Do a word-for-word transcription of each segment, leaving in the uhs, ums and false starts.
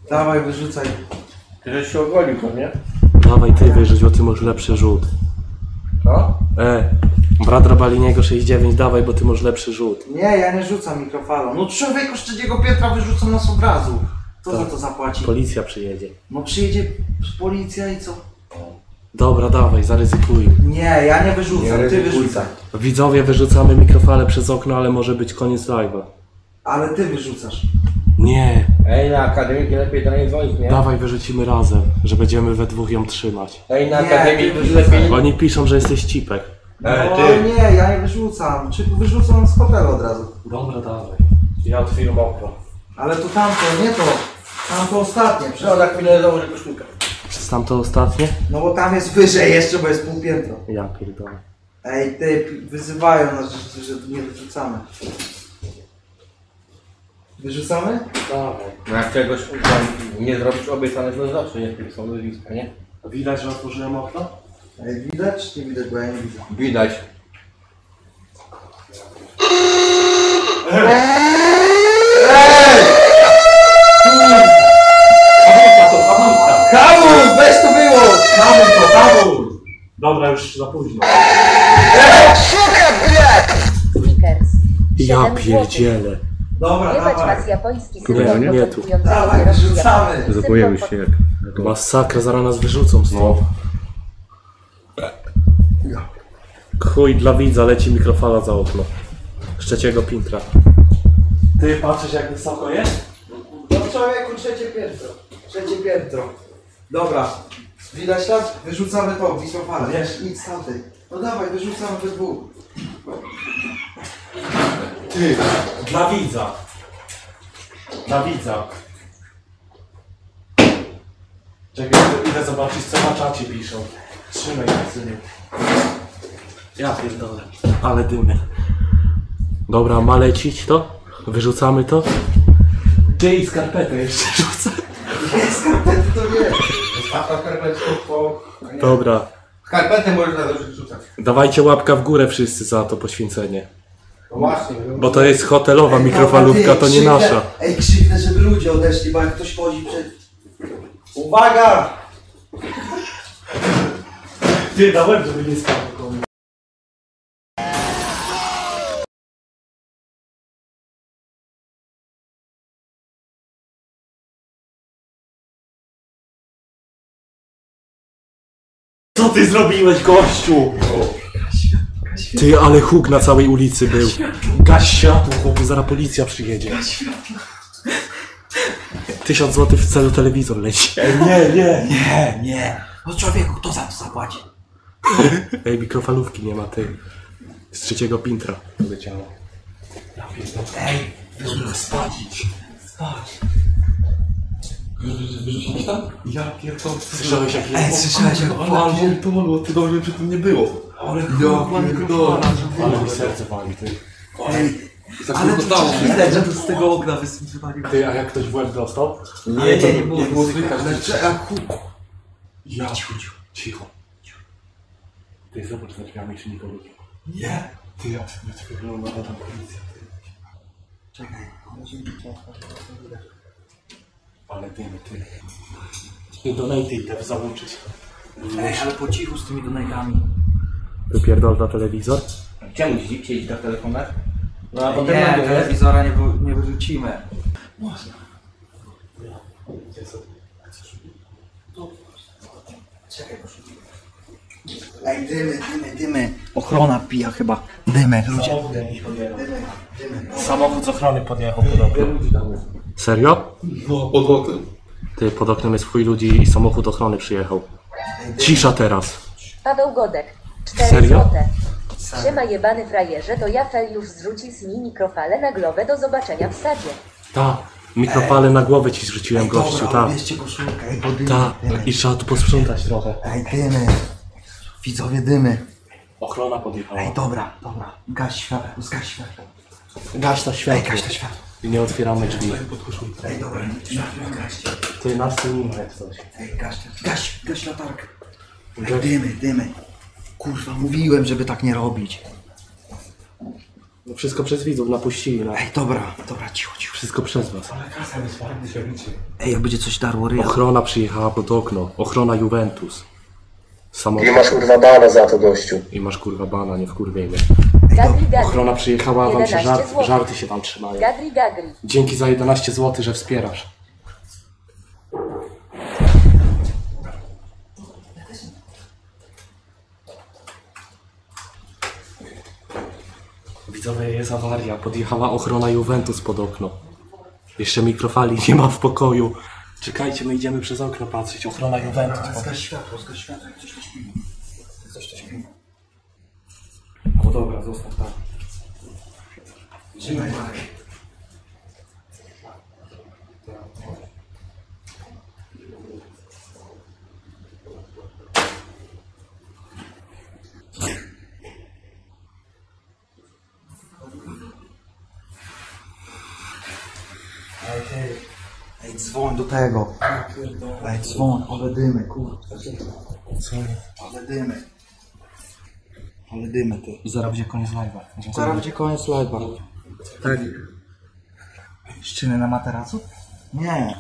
Dawaj, wyrzucaj. Ty żeś się ogolił, to nie? Dawaj ty wyrzuć, bo ty masz lepszy rzut. No? E, brat Robaliniego sześćdziesiąt dziewięć, dawaj, bo ty masz lepszy rzut. Nie, ja nie rzucam mikrofalą. No człowieku, z trzeciego piętra wyrzucą nas od razu. Kto Tak. za to zapłaci? Policja przyjedzie. No przyjedzie policja i co? Dobra, dawaj, zaryzykuj. Nie, ja nie wyrzucam, Nie ty ryzykuj. wyrzucaj. Widzowie, wyrzucamy mikrofale przez okno, ale może być koniec live'a. Ale ty wyrzucasz. Nie, Ej, na akademii lepiej do niej dzwonić, nie? dawaj wyrzucimy razem, że będziemy we dwóch ją trzymać. Ej, na Nie, akademii ty lepiej... Oni piszą, że jesteś cipek. Ej, No ty! nie, ja nie wyrzucam. Czy wyrzucam z hotelu od razu? Dobra, dawaj. Ja otwieram okno. Ale to tamto, nie to. Tamto ostatnie. Przecież- No, na chwilę założę koszulkę. Przez tamto ostatnie? No bo tam jest wyżej jeszcze, bo jest pół piętro. Ja pierdolę. Ej, ty, wyzywają nas, że, że nie wyrzucamy. Wyrzucamy? Dawaj. No jak czegoś tam nie zrobisz obiecanego, zawsze nie są nazwiska, nie? Widać, że otworzyłem okno? Ej, widać czy nie widać, bo ja nie widzę. Widać. Hamul, weź to było! Hamuj to, hamuj! Dobra, już za późno. Snickers. Ja siedem pierdzielę. Dobra, Jebać dawaj. was japoński Nie, syndrom nie, nie tu. początkującego Dawaj, kierowcy wyrzucamy. japoński. Zapojemy Syndrom się jak... Masakra, zaraz nas wyrzucą stąd. Chuj, dla widza leci mikrofala za okno. Z trzeciego piętra. Ty patrzysz, jak wysoko jest? No człowieku, trzecie piętro. Trzecie piętro. Dobra. Widać tam? Wyrzucamy to, mikrofalę. Wiesz, nic tamtej. No dawaj, wyrzucamy we dwóch. Ty, dla widza. Dla widza. Czekaj, idę zobaczyć, co na czacie piszą. Trzymaj się, synu. Ja pierdolę. Ale dymy. Dobra, ma lecić to? Wyrzucamy to? Ty i skarpetę jeszcze rzucę. Nie, skarpety to nie. Zostawka skarpetków po... Dobra. Skarpetę możesz na to rzucać. Dawajcie łapka w górę wszyscy za to poświęcenie. No właśnie. Bo to jest hotelowa Ej, mikrofalówka, dobra, ty, to nie krzyknę- nasza. Ej, krzyknę, żeby ludzie odeszli, bo jak ktoś chodzi przed... Uwaga! Ty, dałem, żeby nie spadł komuś. Co ty zrobiłeś, gościu? Ty, ale huk na całej ulicy był. Gaś światło, chłopie, zaraz policja przyjedzie. Tysiąc złotych w celu telewizor leci. Nie, nie. Nie, nie. No człowieku, kto za to zapłaci? Ej, mikrofalówki nie ma, ty. Z trzeciego piętra leciało. Ja pierdolę. Ej, wyrzucę spać. Spać. Wyrzuciłeś tam? Ja pierdolę. Słyszałeś jak Ej, słyszałeś jak Ale walło? pierdolę, ty dobrze, że przy tym nie było. Ale Ja kurwa pierdolę. mikrofala, że Ale mi serce wali, ty. Ej, Za ale krótko to stało. widać, że to z tego okna wysypali. Ty, a jak ktoś w łeb dostał? Nie, nie, nie było. Nie było słychać. Ale cze- a ku- Ja. Cicho, cicho. Ty, zobacz za drzwiami, czy nikogo nie ma. Nie. Ty, ja wygląda na tam policja. Czekaj, może mi to widać. Ale dymy, ty. Ty, donaty idę załączyć. Ej, ale po cichu z tymi donatami. Wypierdol na telewizor? Czemu dziś siedzieć na telefonach? No a potem Nie, na górę. telewizora nie, wy- nie wyrzucimy. Można. Czekaj, proszę. Ej, dymy, dymy, dymy. Ochrona pija chyba. Dymy, ludzie. Samochód z ochrony podjechał podobno. Serio? No, pod oknem. Ty, pod oknem jest chuj ludzi i samochód ochrony przyjechał. Cisza teraz. Paweł Godek. cztery Serio? złote. Siema jebany frajerze, to ja fel już zrzuci z mi mikrofale na głowę, do zobaczenia w sadzie. Ta, mikrofale na głowę ci zrzuciłem, gościu, Dobra, ta. ubierzcie koszulkę, ej, bo dymy, Ta, dymy. i trzeba tu posprzątać trochę. Ej, dymy. Widzowie, dymy. Ochrona podjechała. Ej, dobra, dobra. Gaś światło, zgaś światło. Gaś to Ej, światło. gaś to światło. I nie otwieramy drzwi. Ej, dobra, światło gaście. Ty, nas tu nie ma jak coś. Ej, gaś, gaś, gaś latarkę. Ej, dymy, dymy. Kurwa, mówiłem, żeby tak nie robić. No wszystko przez widzów napuścili, no. Ej, dobra, dobra, cicho, cicho. Wszystko przez was. Ale kasa jest fajny, się liczy. Ej, jak będzie coś darło ryja. Ochrona przyjechała pod okno. Ochrona Juventus. Samochód. I masz kurwa bana za to, gościu. I masz kurwa bana, nie wkurwiej mnie. Gagri Gagri. Ochrona przyjechała, wam się jedenaście żart, złotych. żarty się tam trzymają. Gagri Gagri. Dzięki za jedenaście złotych, że wspierasz. Widzowie, jest awaria. Podjechała ochrona Juventus pod okno. Jeszcze mikrofali nie ma w pokoju. Czekajcie, my idziemy przez okno patrzeć. Ochrona Juventus. Zgaś światło, zgaś światło, jak coś to śpimy. Jak coś to śpimy. O dobra, zostaw tak. Trzymaj, Marek. Ej, ej, ej, dzwoń do tego. Ej, dzwoń, ale dymy, kurwa. Co? Ale dymy. Ale dymy, ty. I zaraz będzie koniec live'a. Zaraz będzie koniec live'a. Tak. Szczyny na materacu? Nie.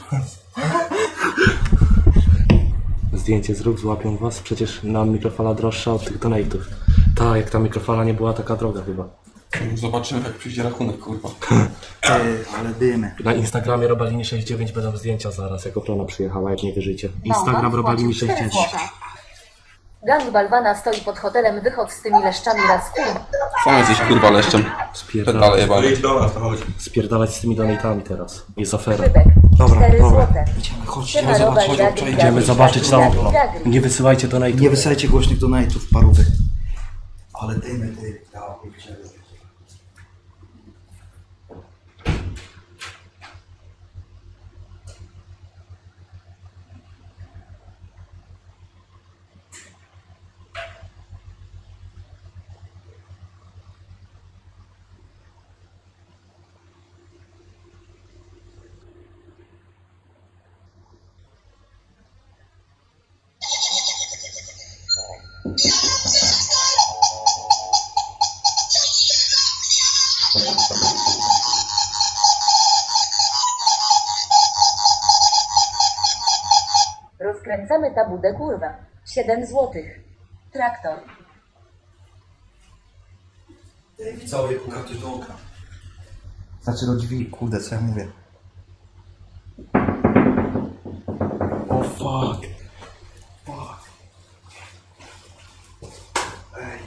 Zdjęcie zrób, złapią was. Przecież nam mikrofala droższa od tych donate'ów. Tak, jak ta mikrofala nie była taka droga chyba. Zobaczymy, jak przyjdzie rachunek, kurwa. Ej, ale dymy. Na Instagramie Robalini sześćdziesiąt dziewięć będą zdjęcia zaraz, jak ochrona przyjechała, jak nie wierzycie. Instagram Robalini sześćdziesiąt dziewięć. Gang Balwana stoi pod hotelem, wychodź z tymi leszczami raz kur. Sam jesteś kurwa leszczem. Pedale Spierdalać, jebany. do nas, to chodź. spierdalać z tymi donate'ami teraz. Jest afera. Szybek. Dobra, cztery dobra. złote. Idziemy, chodź, Siema, idziemy zobaczyć. Robal, Gagri, Idziemy Gagri, zobaczyć za Gagri, okno. Gagri. Nie wysyłajcie donate'ów. Nie wysłajcie głośnych donate'ów, parówek. Ale dymy, ty. Ja pierdzielę. Rozkręcamy tabudę kurwa. siedem złotych. Traktor. Cały puka ktoś do okna. Znaczy do drzwi, kurde, co ja mówię. O fuck. Fuck. Ej.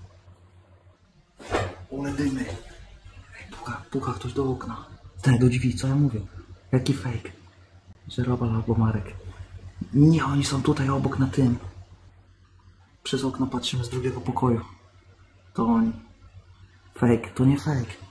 Ole dymy. Ej, puka, puka ktoś do okna. Ten do drzwi, co ja mówię. Jaki fake. Że Robal albo Marek. Nie, oni są tutaj obok na tym. Przez okno patrzymy z drugiego pokoju. To oni. Fake, to nie fake.